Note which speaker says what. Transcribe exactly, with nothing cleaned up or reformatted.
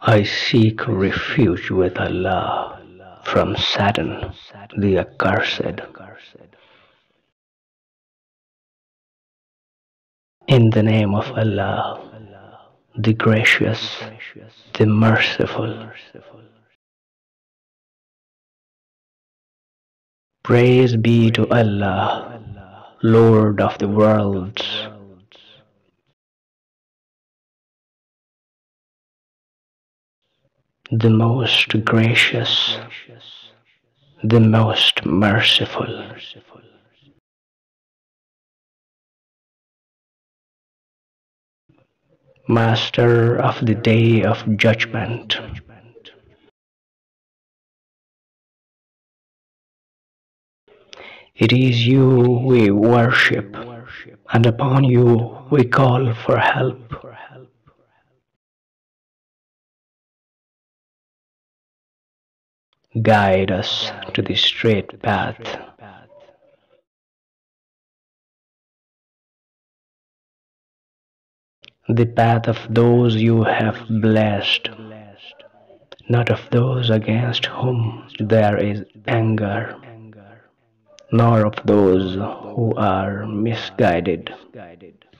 Speaker 1: I seek refuge with Allah from Satan, the accursed. In the name of Allah, the gracious, the merciful. Praise be to Allah, Lord of the worlds. The most gracious, the most merciful. Master of the Day of Judgment. It is you we worship, and upon you we call for help. Guide us to the straight path. The path of those you have blessed, not of those against whom there is anger, nor of those who are misguided.